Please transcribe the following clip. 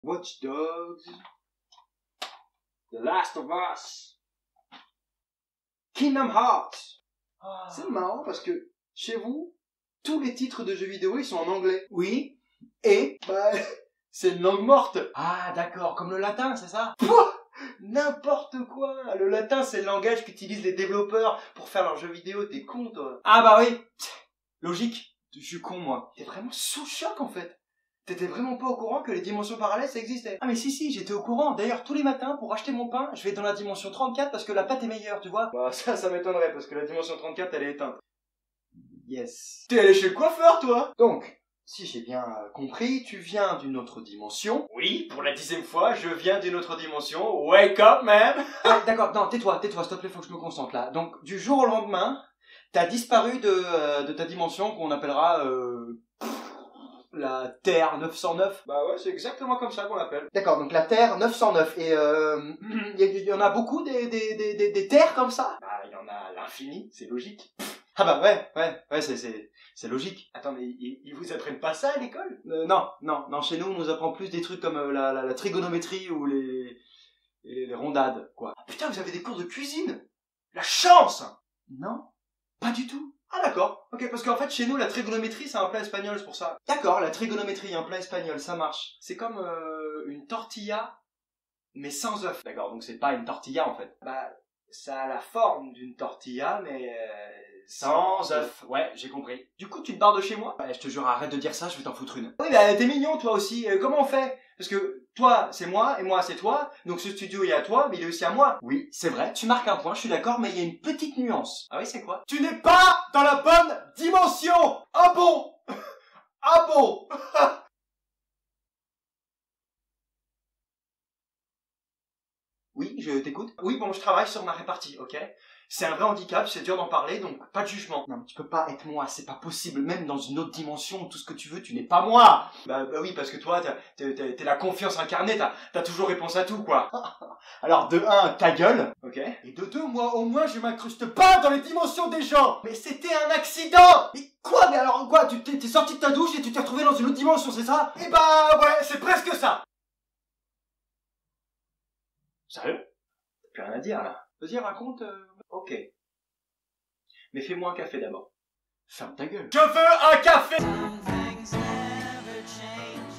Watch Dogs, The Last of Us, Kingdom Hearts. C'est marrant parce que chez vous, tous les titres de jeux vidéo ils sont en anglais. Oui. Et Bah, c'est une langue morte. ah, d'accord, comme le latin, c'est ça? N'importe quoi. Le latin c'est le langage qu'utilisent les développeurs pour faire leurs jeux vidéo. T'es con toi. Ah bah oui. Logique. Je suis con, moi. T'es vraiment sous choc en fait. T'étais vraiment pas au courant que les dimensions parallèles ça existait. Ah mais si, j'étais au courant. D'ailleurs, tous les matins, pour acheter mon pain, je vais dans la dimension 34 parce que la pâte est meilleure, tu vois. Bah ça m'étonnerait parce que la dimension 34 elle est éteinte. Yes. T'es allé chez le coiffeur toi. Donc, si j'ai bien compris, tu viens d'une autre dimension. Oui, pour la 10e fois, je viens d'une autre dimension. Wake up, man. Ouais, d'accord, non, tais-toi, s'il te plaît, faut que je me concentre là. Donc, du jour au lendemain, t'as disparu de ta dimension qu'on appellera la Terre 909. Bah ouais, c'est exactement comme ça qu'on l'appelle. D'accord, donc la Terre 909. Et il y en a beaucoup des terres comme ça? Bah il y en a à l'infini, c'est logique. Ah bah ouais, c'est logique. Attends, mais ils vous apprennent pas ça à l'école? Non, chez nous on nous apprend plus des trucs comme la trigonométrie ou les rondades, quoi. Ah, putain, vous avez des cours de cuisine. La chance. Non, pas du tout. Ah d'accord, ok, parce qu'en fait chez nous la trigonométrie c'est un plat espagnol, c'est pour ça. D'accord, la trigonométrie, un plat espagnol, ça marche. C'est comme une tortilla, mais sans œuf. D'accord, donc c'est pas une tortilla en fait. Bah, ça a la forme d'une tortilla, mais Sans œuf, ouais, j'ai compris. Du coup, tu te barres de chez moi? Ouais, je te jure, arrête de dire ça, je vais t'en foutre une. Oui, bah t'es mignon toi aussi. Comment on fait? Parce que toi c'est moi et moi c'est toi, donc ce studio il est à toi, mais il est aussi à moi. Oui, c'est vrai, tu marques un point, je suis d'accord, mais il y a une petite nuance. Ah oui, c'est quoi? Tu n'es pas dans la bonne dimension! Ah bon? Ah bon? Oui, je t'écoute. Oui, bon, je travaille sur ma répartie, ok? C'est un vrai handicap, c'est dur d'en parler, donc pas de jugement. Non, mais tu peux pas être moi, c'est pas possible. Même dans une autre dimension, tout ce que tu veux, tu n'es pas moi. Bah oui, parce que toi, t'es la confiance incarnée, t'as toujours réponse à tout, quoi. Alors, de 1, ta gueule. Ok? Et de 2, moi, au moins, je m'incruste pas dans les dimensions des gens. Mais c'était un accident! Mais quoi? Mais alors, quoi? Tu t'es sorti de ta douche et tu t'es retrouvé dans une autre dimension, c'est ça? Eh bah ouais, c'est presque ça! Sérieux? T'as plus rien à dire, là. Vas-y, raconte. Ok. Mais fais-moi un café d'abord. Ferme ta gueule. Je veux un café!